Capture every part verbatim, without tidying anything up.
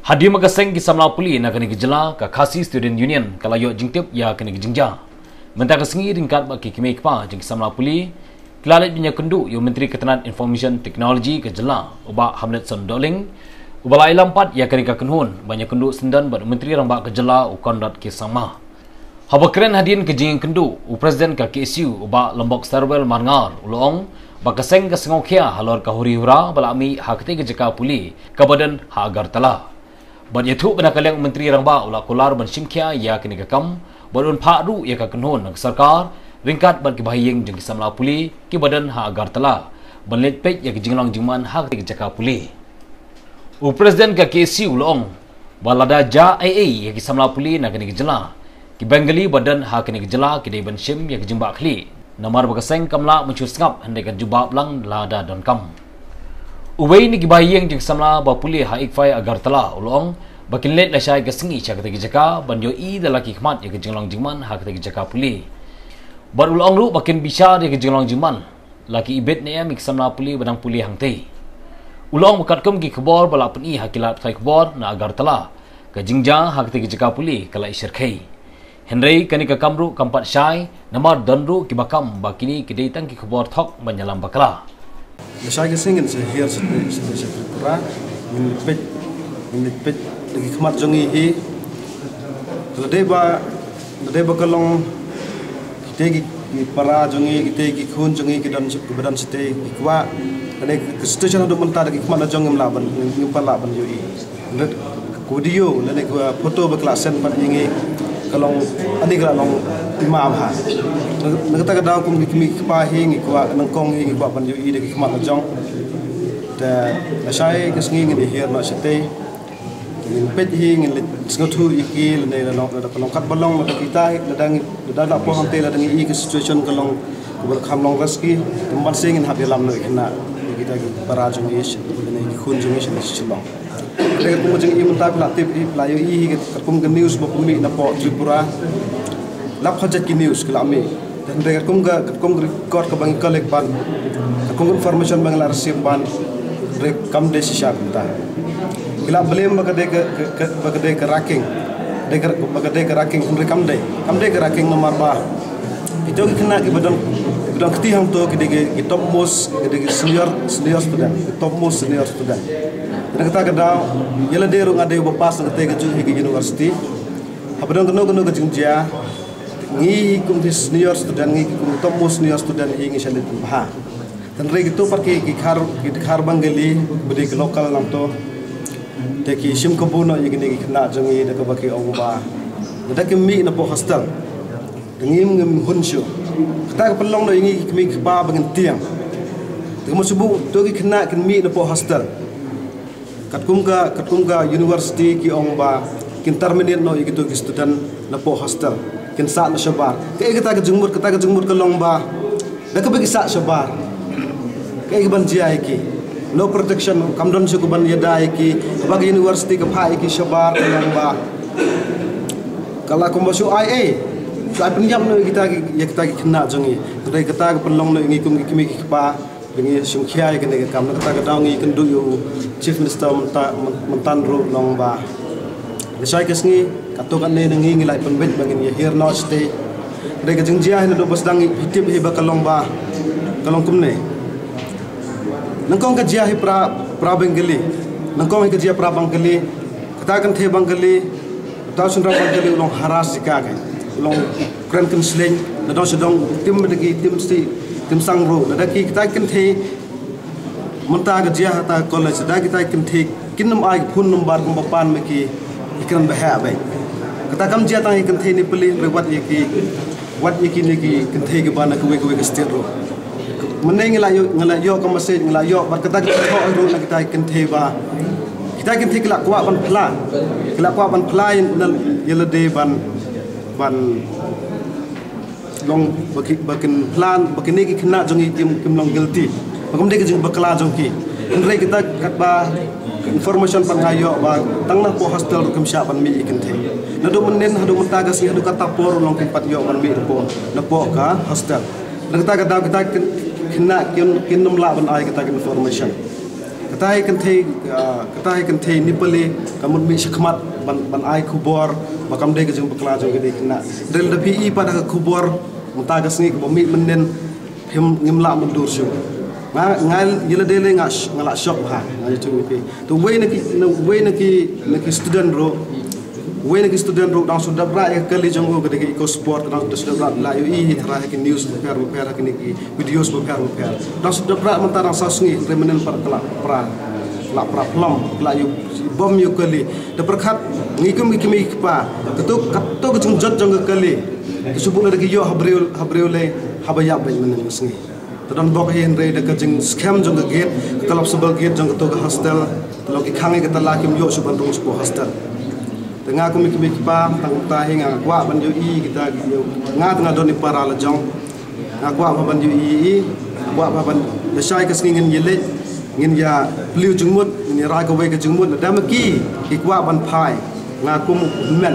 Hadir Makaseng ki samla puli na kani gejala ka Khasi Student Union kalayo jingtip ya kani gejingja. Mentang kesengi ringkat bagi kimi kpa jing samla puli kelalit binya kendu yo Menteri Ketenaga Information Teknologi kejala uba Hamlet Sondoling ubala ilampat ya kani ka kenhun banyak kendu sendan bad Menteri rambak kejala ukondat ki sama. Haba keren hadirin kejing kendu u Presiden ka K S U uba Lombok Serwel Marngar ulong bakaseng ka sengokia halor ka huri hura balami hakti kejaka puli ka badan ha agar tala. Ban yathu bana kaleng Menteri Rangba ula kolar ban singkya ya kini kakam badun pharu ya ka kanhon ng sarkar ringkat ban kibahiyeng jeng samla puli ki badan ha agar tala ban letpet ya kijinglang jingman hak ti jaka puli u Presiden ka K S U long balada ja A A ya ki samla puli na kini gejala ki bengali badan ha kini gejala ki dei ban sim ya kijingba khli namar bakaseng kamla menchusngap hande ka jubab lang lada don kam Uway ni gibayeng jeng samla bapuli ha ikfai agar tala ulong bakin let la syai kesengi cha kata jaka ban yo i dalaki khmat ya kejenglang jingman ha kata jaka puli bar ulong lu bakin bisa ya kejenglang jingman laki ibet ne amik samla puli badang puli hangte ulong bukat kum ki khabor bala peni hakilat khai khabor na agar tala ka jingja ha kata jaka puli kala isir khai Henry kani ka kamru kampat syai namar danru ki bakam bakini kidei tang ki khabor thok banyalam bakla Saya kesingin sehir seperti Tripura, menipet menipet lagi kemat jongi hi. Ledai ba ledai ba kalong kita ki para jongi kita ki khun jongi ki dan kebadan sete ikwa ane station untuk mentar lagi kemat jongi melaban nyumpal laban yoi. Led video lene ko foto ba klasen pat ingi kalong ani kalong imam ha. Nagata kadang kum kimi pahi ngi kwa nangkong ngi kwa ban yu i de khmat jong ta sai kesngi ngi hier no sete ngi pet hi ngi sngotu iki le long kalong kat balong la kita ladang ladang po hante ladang i ke situation kalong ber kham long raski tumban sing ngi habi lam no khna kita para jong i ne khun jong i chilong le kum jong i munta pla tip i pla yu i ke kum ke news bo kum na po Tripura lap khajat ki news kelami dan mereka kum ga kum record ke bang kolek ban kum information bang la receive ban rekam de sisa kunta kila belem bagade ke bagade ke ranking de ke bagade ke ranking kum rekam de kam de ke ranking nomor ba itu kena ke badan badan keti hang to ke de top most ke de senior senior student top most senior student dan kata kada yela de rung ade bapas ngate ke ju ke university abadon keno keno ke jingjia ngi kum di senior student ngi kum top most senior student ngi shalit bah dan reg itu pergi ki khar ki khar bangali budi ke lokal nam to te ki sim kabuno ngi ngi kena jangi de ka baki oba da ki mi na po hostel ngi ngim hunshu ta ka pelong no ngi mi ba bangen tiang te mo subu to ki kena ki mi na po hostel kat kum ka kat kum ka university ki oba kin terminate no ngi to ki student na po hostel kin sa na shabar kay kita ka jungmur kita ka jungmur ka longba da ka bagi sa shabar kay ban jia ki no protection kam don su ko ban yada ki bagi university ka pha ki shabar ka longba kala ko masu I A sa penyam no kita ya kita kena jongi dai kita ka pelong no ngi kum kimi ki pa ngi sungkhia ki ne kam kita ka daw ngi kendu yu chief minister mentan ru longba Lesai kesngi katokan ne ngi ngi lai penbet bangin ye here no stay de ke jingjia hin do basdang hitip hi bakalong ba kalong kumne nangkong ka jia hi pra pra bengali nangkong ka jia pra bengali katakan the bengali ta sunra bengali ulong haras ka ga ulong kran kan sling na do sedong tim de ki tim sti tim sangro da ki katakan the munta ka jia ta college da ki ta kin the kinum ai phun number kum papan me ki ikan bahaya baik. Kata kami jia tang ikan thei ni peli rewat iki, wat iki ni ki ikan thei ke bana kuwe kuwe ke state ro. Meneng ngelayo ngelayo ke masjid ngelayo bar kata kita kau ro nak kita ikan thei ba. Kita ikan thei kelak kuat ban pla, kelak kuat ban pla yang yela de ban ban long bagi bakin plan bakin ni ki kena jongi kim kim long guilty. Bagam de ke jeng bakla jong ki. Ndre kita kat ba information pangayo ba tangna po hostel kum sya pan mi ikin the nado menen hado mentaga si hado kata por long kin pat yo pan mi po na po ka hostel nagta ka daw kita kina kin kin num la ban ay kita information ketai kentai ketai kentai ni pele kamu mi sekhmat ban ban ai kubor bakam de kejung bekla jong gede kena del da pi pada kubor muta gasni ko mi menen him ngimla mundur syu nga ngal yele dele ngas ngala shop ha ngai tu pi to we na ki we na ki na ki student ro we na ki student ro dang sudah bra ya kali jong ko gede ko sport dang sudah bra la yu i thara ki news per per ki ni videos per per dang sudah bra mentara sasngi remenen par kala pra la pra plom la yu bom yu kali de perkhat ngikum ki mi pa ketuk kato ke jong jot jong kali kesubul de ki yo habriul habriule habaya ben menen sngi tadon bok hen re de kajing scam jong gate kalap sebal gate jong to hostel lo ki khange ke tala kim yo suban rong spo hostel tengah kami kami kipa tang ta hinga kwa ban yo i kita yo nga tengah doni para la jong nga kwa ban yo i kwa ban ya sai ka ngin yele ngin ya liu jungmut ni ra ka we ka jungmut da ma ki ki kwa ban phai nga kum men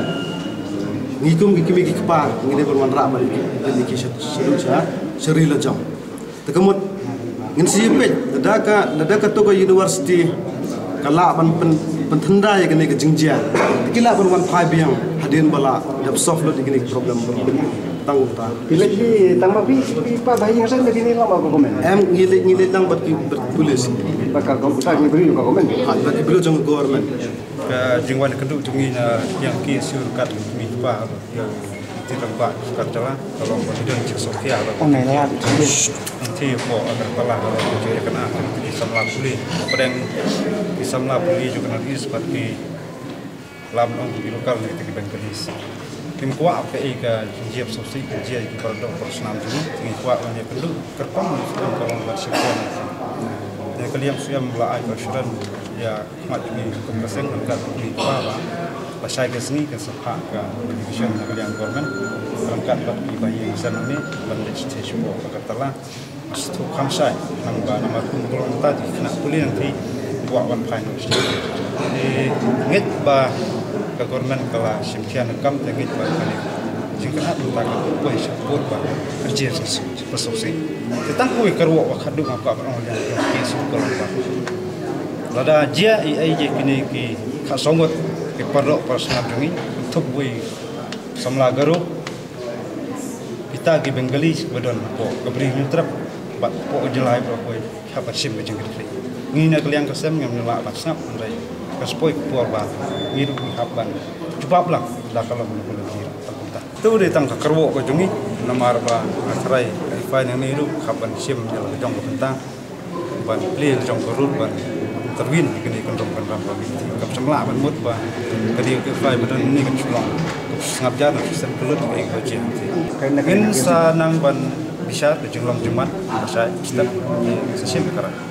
ngi kum ki kimi kipa ngi de ban ra ban ki ki seru sa seri la jong tekamut ngin si pe da ka da ka to ko university kala ban penthanda ya kene ke jingjia kila ban wan phai biang hadin bala dap soft lo dikini problem tang ta bila di tang ma bi pa bai yang sang dikini lama ko komen em ngile ngile tang bat ki polis bakal ko ta ni beri ko komen ha bat ki belo jong government ka jingwan kendu jungi na yang ki sur kat mi pa yang ti tempat kat jala kalau mo tidak cik sokia on nai la nanti po agar pala kalau jadi kena di samla puli pedang di samla puli juga nanti seperti lam ong di lokal ni di Bengkelis tim kuat apa ika jiap sosial kerja di perdok personal juga tim kuat banyak perlu kerpang dalam kolom bersyukur ya kalian sudah mulai bersyukur ya mat di kompresen angkat di apa pasai ke sini ke sepak ke division kalian government angkat bagi bayi sana ni bandit stage po katalah stu kamsai nang ba nama pun belum tadi nak boleh nanti buat one final di ngit ba ke government kala simpian kam ngit ba kali jika nak tak boleh support ba kerja sosial tentang kui kerwa wakadu apa orang yang kes kalau ba lada dia ai je kini ki khasongot ke pardok personal jungi untuk bui samla garu kita ki Bengkelis badon po kabri nutrap bat po jelai pro ko hapat sim ke jengit ngi na kalian kesem ngam la bat snap andai kaspoi por ba ngi ru haban cubap lah dah kalau mun boleh dir tak tu de tang kerwo ko jungi namar ba atrai fa nang ni ru haban sim jal jong ko tentang ban plil jong ko rut ban terwin kini kon rom kan ram ba kap samla ban mut ba kadi ke fa badan ni kan sulong ngap jar sen kelut ke ko jin kan sa nang ban bisa ke jenglam jumat masa step sesem kara